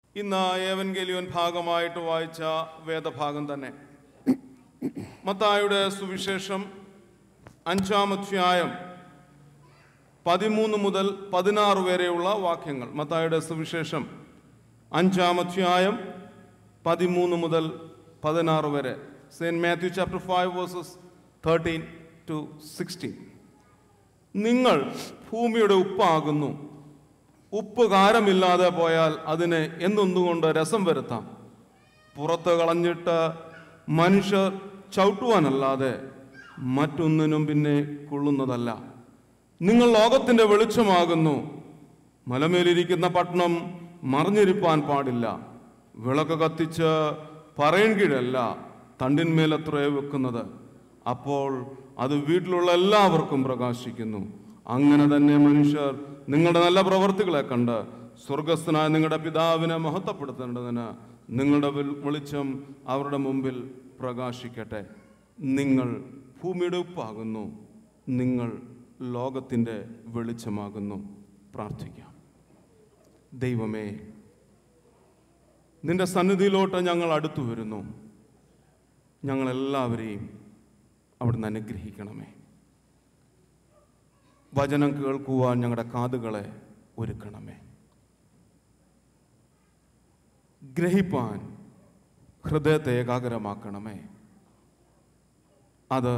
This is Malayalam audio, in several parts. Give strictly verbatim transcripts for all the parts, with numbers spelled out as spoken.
ഇന്ന് ഏവൻഗേലിയോൻ ഭാഗമായിട്ട് വായിച്ച വേദഭാഗം തന്നെ മത്തായിയുടെ സുവിശേഷം അഞ്ചാം അധ്യായം പതിമൂന്ന് മുതൽ പതിനാറ് വരെയുള്ള വാക്യങ്ങൾ. മത്തായിയുടെ സുവിശേഷം അഞ്ചാം അധ്യായം പതിമൂന്ന് മുതൽ പതിനാറ് വരെ. Saint Matthew chapter five verses thirteen to sixteen. നിങ്ങൾ ഭൂമിയുടെ ഉപ്പാകുന്നു. ഉപ്പ് കാരമില്ലാതെ പോയാൽ അതിന് എന്തൊന്നുകൊണ്ട് രസം വരുത്താം? പുറത്ത് കളഞ്ഞിട്ട് മനുഷ്യർ ചവിട്ടുവാനല്ലാതെ മറ്റൊന്നിനും പിന്നെ കൊള്ളുന്നതല്ല. നിങ്ങൾ ലോകത്തിൻ്റെ വെളിച്ചമാകുന്നു. മലമേലിരിക്കുന്ന പട്ടണം മറിഞ്ഞിരിപ്പാൻ പാടില്ല. വിളക്ക് കത്തിച്ച് പറയൻ കീഴല്ല, തണ്ടിന്മേലത്രേ വെക്കുന്നത്. അപ്പോൾ അത് വീട്ടിലുള്ള എല്ലാവർക്കും പ്രകാശിക്കുന്നു. അങ്ങനെ തന്നെ മനുഷ്യർ നിങ്ങളുടെ നല്ല പ്രവർത്തികളെ കണ്ട് സ്വർഗസ്ഥനായ നിങ്ങളുടെ പിതാവിനെ മഹത്വപ്പെടുത്തേണ്ടതിന് നിങ്ങളുടെ വെളിച്ചം അവരുടെ മുമ്പിൽ പ്രകാശിക്കട്ടെ. നിങ്ങൾ ഭൂമിയുടെ ഉപ്പാകുന്നു. നിങ്ങൾ ലോകത്തിൻ്റെ വെളിച്ചമാകുന്നു. പ്രാർത്ഥിക്കാം. ദൈവമേ, നിന്റെ സന്നിധിയിലോട്ട് ഞങ്ങൾ അടുത്തു വരുന്നു. ഞങ്ങളെല്ലാവരെയും അവിടുന്ന് അനുഗ്രഹിക്കണമേ. വചനം കേൾക്കുവാൻ ഞങ്ങളുടെ കാതുകളെ ഒരുക്കണമേ. ഗ്രഹിപ്പാൻ ഹൃദയത്തെ ഏകാഗ്രമാക്കണമേ. അത്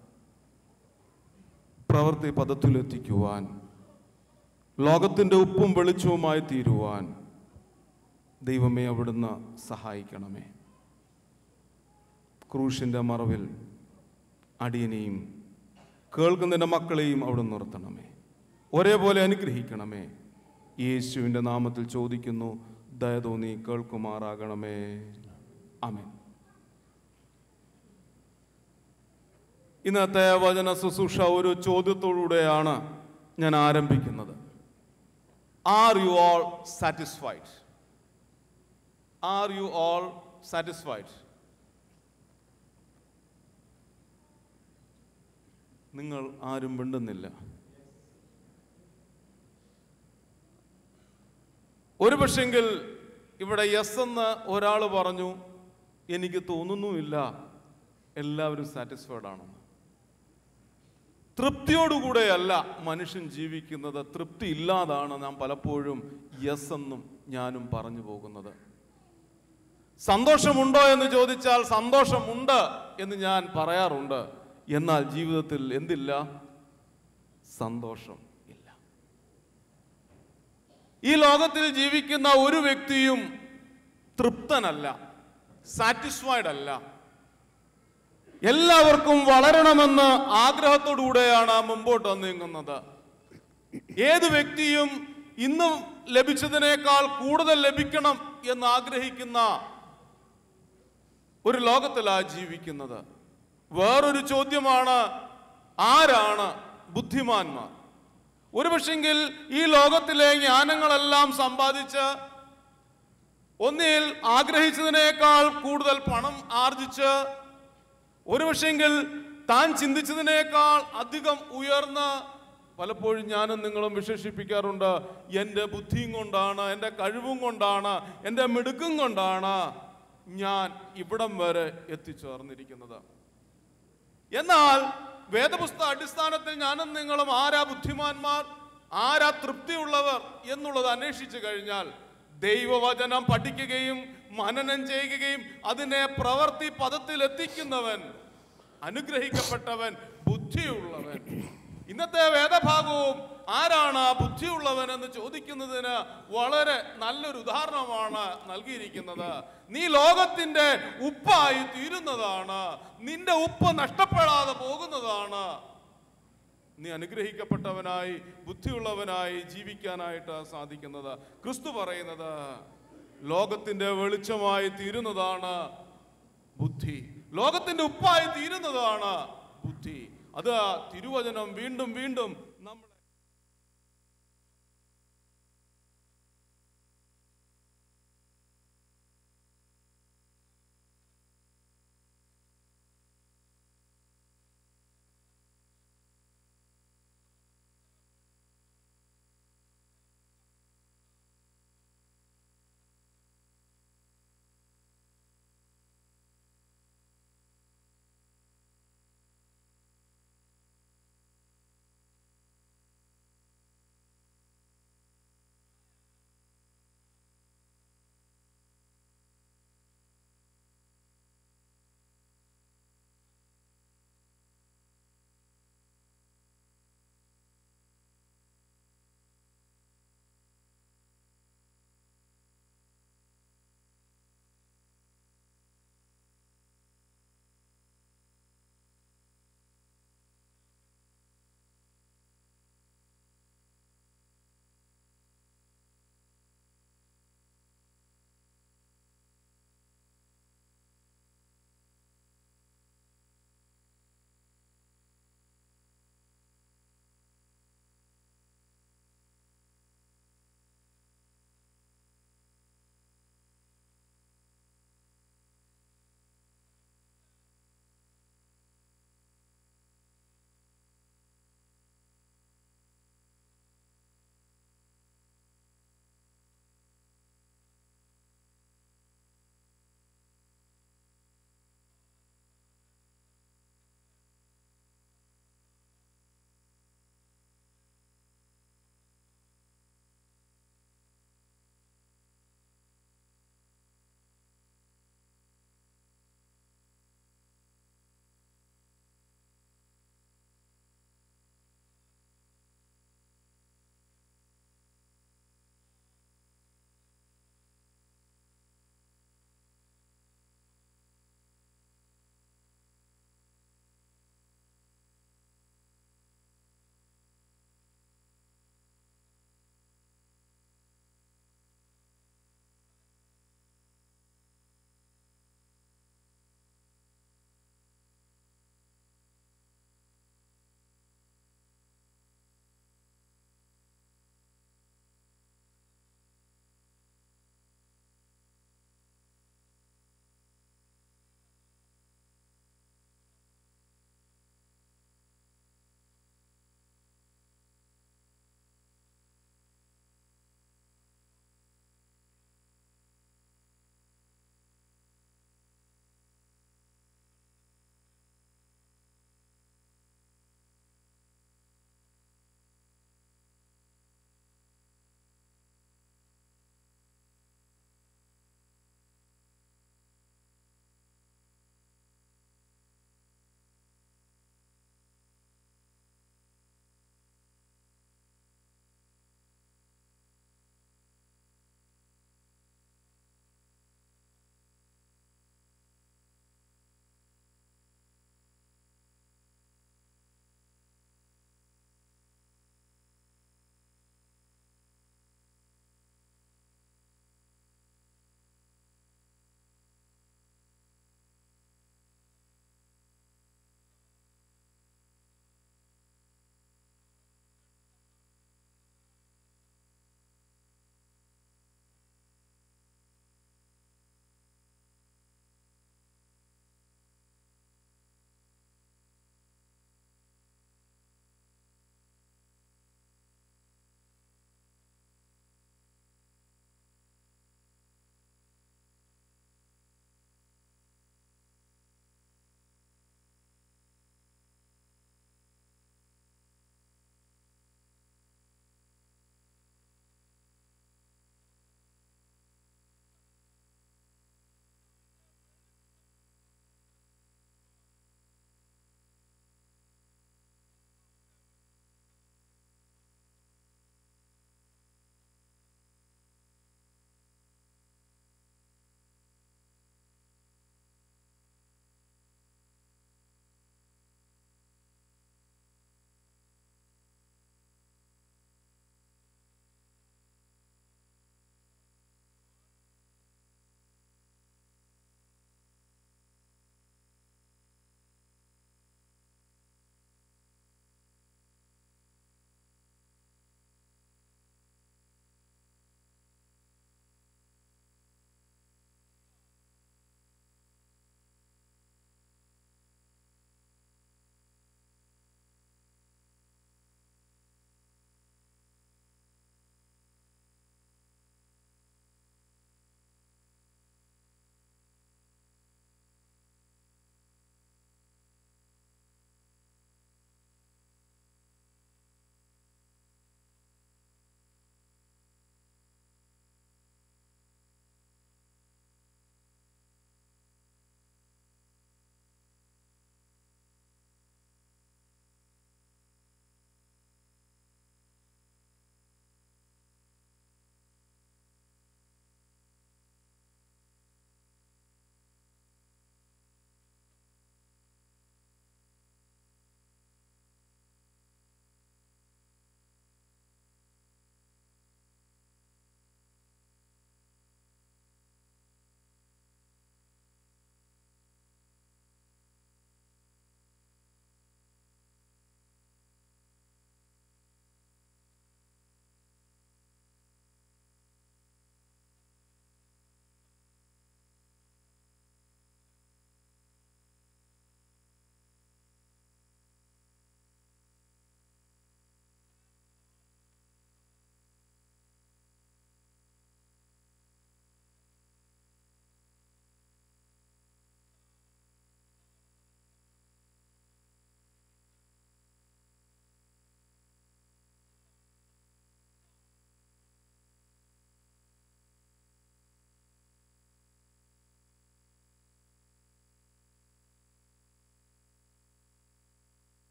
പ്രവൃത്തി പദത്തിലെത്തിക്കുവാൻ, ലോകത്തിൻ്റെ ഉപ്പും വെളിച്ചവുമായി തീരുവാൻ ദൈവമേ അവിടുന്ന് സഹായിക്കണമേ. ക്രൂശിൻ്റെ മറവിൽ അടിയനെയും കേൾക്കുന്നതിൻ്റെ മക്കളെയും അവിടുന്ന് നിർത്തണമേ. ഒരേപോലെ അനുഗ്രഹിക്കണമേ. യേശുവിൻ്റെ നാമത്തിൽ ചോദിക്കുന്നു, ദയ തോന്നി കേൾക്കുമാറാകണമേ. ആമേൻ. ഇന്നത്തെ വചന ശുശ്രൂഷ ഒരു ചോദ്യത്തോടുകൂടെയാണ് ഞാൻ ആരംഭിക്കുന്നത്. Are you all satisfied? Are you all satisfied? നിങ്ങൾ ആരും മിണ്ടുന്നില്ല. ഒരു പക്ഷെങ്കിൽ ഇവിടെ യെസ് എന്ന് ഒരാൾ പറഞ്ഞു, എനിക്ക് തോന്നുന്നുമില്ല എല്ലാവരും സാറ്റിസ്ഫൈഡ് ആണെന്ന്. തൃപ്തിയോടുകൂടെയല്ല മനുഷ്യൻ ജീവിക്കുന്നത്, തൃപ്തി ഇല്ലാതാണ് നാം പലപ്പോഴും യെസ് എന്നും ഞാനും പറഞ്ഞു പോകുന്നത്. സന്തോഷമുണ്ടോ എന്ന് ചോദിച്ചാൽ സന്തോഷമുണ്ട് എന്ന് ഞാൻ പറയാറുണ്ട്. എന്നാൽ ജീവിതത്തിൽ എന്തില്ല? സന്തോഷം ഇല്ല. ഈ ലോകത്തിൽ ജീവിക്കുന്ന ഒരു വ്യക്തിയും തൃപ്തനല്ല, സാറ്റിസ്ഫൈഡ് അല്ല. എല്ലാവർക്കും വളരണമെന്ന് ആഗ്രഹത്തോടുകൂടെയാണ് മുമ്പോട്ട് നീങ്ങുന്നത്. ഏത് വ്യക്തിയും ഇന്നും ലഭിച്ചതിനേക്കാൾ കൂടുതൽ ലഭിക്കണം എന്ന് ആഗ്രഹിക്കുന്ന ഒരു ലോകത്തിലാണ് ജീവിക്കുന്നത്. വേറൊരു ചോദ്യമാണ്, ആരാണ് ബുദ്ധിമാന്മാർ? ഒരു പക്ഷെങ്കിൽ ഈ ലോകത്തിലെ ജ്ഞാനങ്ങളെല്ലാം സമ്പാദിച്ച് ഒന്നിൽ ആഗ്രഹിച്ചതിനേക്കാൾ കൂടുതൽ പണം ആർജിച്ച് ഒരു പക്ഷെങ്കിൽ താൻ ചിന്തിച്ചതിനേക്കാൾ അധികം ഉയർന്ന്, പലപ്പോഴും ഞാനും നിങ്ങളും വിശേഷിപ്പിക്കാറുണ്ട്, എൻ്റെ ബുദ്ധിയും കൊണ്ടാണ്, എൻ്റെ കഴിവും കൊണ്ടാണ്, എൻ്റെ മിടുക്കും കൊണ്ടാണ് ഞാൻ ഇവിടം വരെ എത്തിച്ചേർന്നിരിക്കുന്നത്. എന്നാൽ വേദപുസ്തക അടിസ്ഥാനത്തിൽ ഞാനും നിങ്ങളും ആരാ ബുദ്ധിമാന്മാർ, ആരാ തൃപ്തിയുള്ളവർ എന്നുള്ളത് അന്വേഷിച്ചു കഴിഞ്ഞാൽ ദൈവവചനം പഠിക്കുകയും മനനം ചെയ്യുകയും അതിനെ പ്രവൃത്തി പദത്തിൽ എത്തിക്കുന്നവൻ അനുഗ്രഹിക്കപ്പെട്ടവൻ, ബുദ്ധിയുള്ളവൻ. ഇന്നത്തെ വേദഭാഗവും ആരാണ് ആ ബുദ്ധിയുള്ളവൻ എന്ന് ചോദിക്കുന്നതിന് വളരെ നല്ലൊരു ഉദാഹരണമാണ് നൽകിയിരിക്കുന്നത്. നീ ലോകത്തിന്റെ ഉപ്പായി തീരുന്നതാണ്. നിന്റെ ഉപ്പ് നഷ്ടപ്പെടാതെ പോകുന്നതാണ്. നീ അനുഗ്രഹിക്കപ്പെട്ടവനായി ബുദ്ധിയുള്ളവനായി ജീവിക്കാനായിട്ട് സാധിക്കുന്നത്. ക്രിസ്തു പറയുന്നത് ലോകത്തിന്റെ വെളിച്ചമായി തീരുന്നതാണ് ബുദ്ധി, ലോകത്തിന്റെ ഉപ്പായി തീരുന്നതാണ് ബുദ്ധി. അത് തിരുവചനം വീണ്ടും വീണ്ടും നമ്മൾ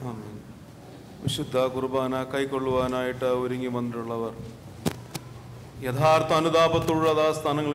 ആമേൻ. വിശുദ്ധ കുർബാന കൈക്കൊള്ളുവാനായിട്ട് ഒരുങ്ങി വന്നിട്ടുള്ളവർ യഥാർത്ഥ അനുതാപത്തുള്ള സ്ഥാനങ്ങൾ